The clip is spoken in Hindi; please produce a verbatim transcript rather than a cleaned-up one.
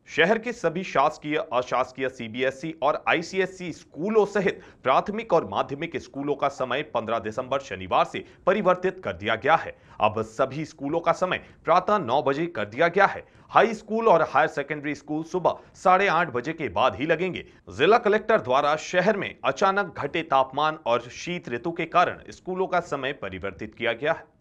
शहर के सभी शासकीय, अशासकीय सीबीएसई और आईसीएसई स्कूलों सहित प्राथमिक और माध्यमिक स्कूलों का समय पंद्रह दिसंबर शनिवार से परिवर्तित कर दिया गया है। अब सभी स्कूलों का समय प्रातः नौ बजे कर दिया गया है। हाई स्कूल और हायर सेकेंडरी स्कूल सुबह साढ़े आठ बजे के बाद ही लगेंगे। जिला कलेक्टर द्वारा शहर में अचानक घटे तापमान और शीत ऋतु के कारण स्कूलों का समय परिवर्तित किया गया है।